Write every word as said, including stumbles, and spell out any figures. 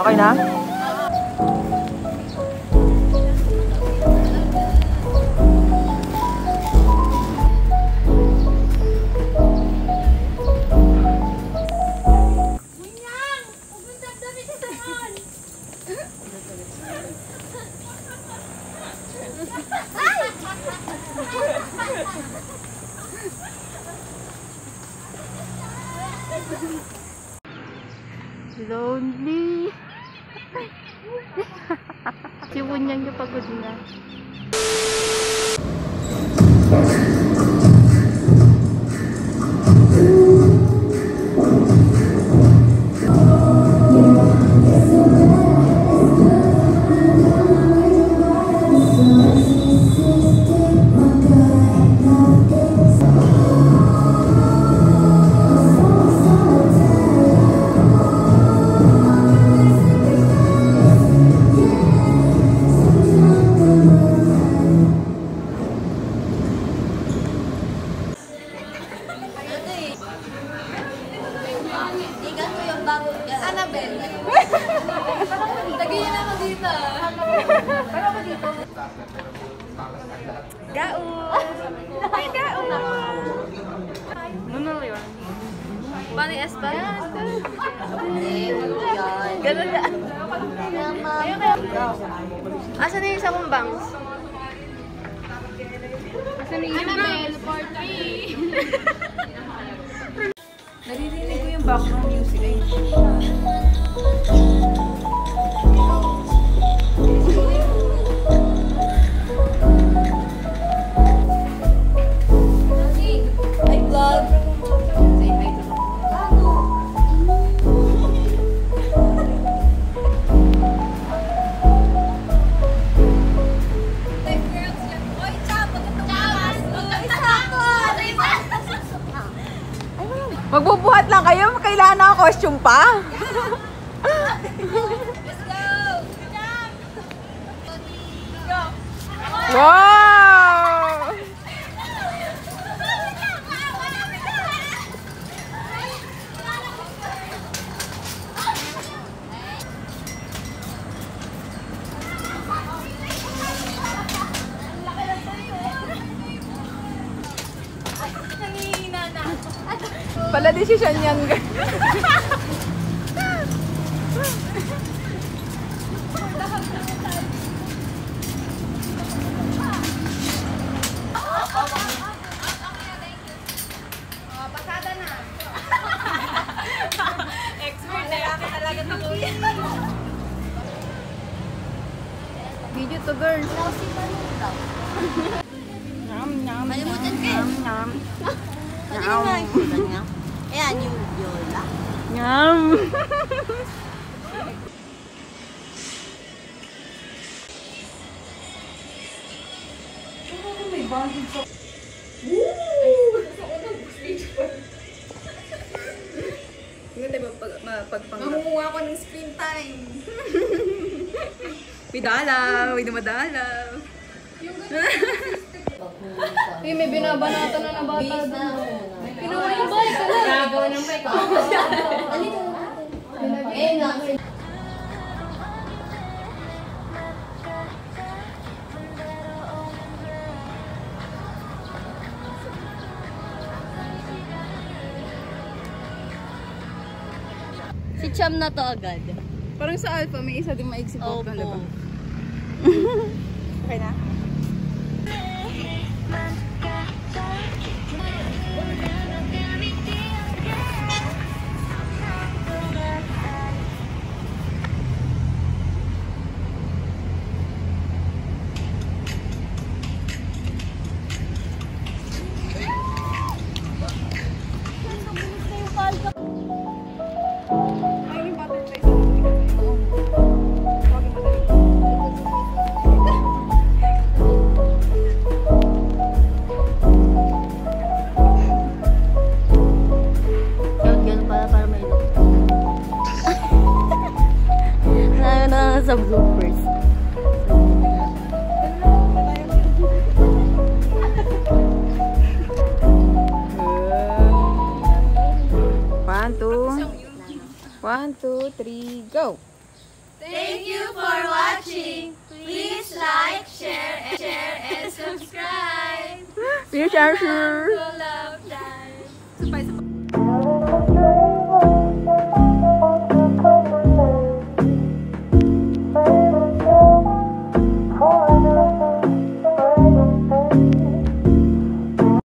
Okay na? Lonely. Si Wunyang yung pagod na. Paano yung S-Bag? Ganun na. Asan na yung isa kong bangs? Asan na yung Annabelle for three? Naririnig ko yung background music ay. Ay, vlog. Say hi to Magbubuhat lang kayo, kailangan na costume pa. Let's go! Go! Wow! Pala desisyon yan. Pasada na. Expert na yaki talaga ito. Video to girls. Nam, nam, Malimutan ka. nam, nam. Pwede ka makikita niya. Ayan yung Yola. Nam. May bonding sa... Hindi ba pagpangga? Mamuha ko ng screen time. May dalaw, may dumadalaw. Uy, may binabanata na na bata doon. Pinuha yung bike ka na. Gagawa ng bike. Eh, nga. Si Cham na to agad. Parang sa Alpha, may isa din maiksi po. Opo. Okay na? Sa bloopers. One, two. One, two, three, go! Thank you for watching. Please like, share, and share, and subscribe. 别删失。 Love Dive.